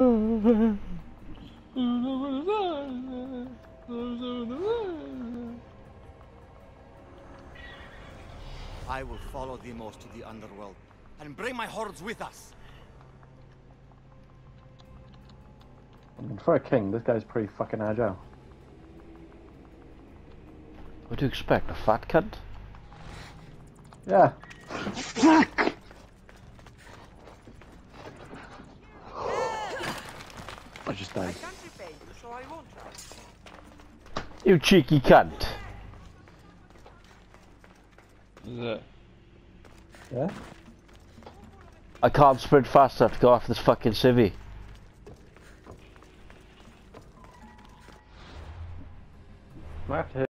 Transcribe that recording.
I will follow Demos to the underworld and bring my hordes with us. I mean, for a king, this guy's pretty fucking agile. What do you expect? A fat cunt? Yeah. I just died. You cheeky cunt. Is it? Yeah? I can't sprint fast enough to go after this fucking civvy. Might have to hit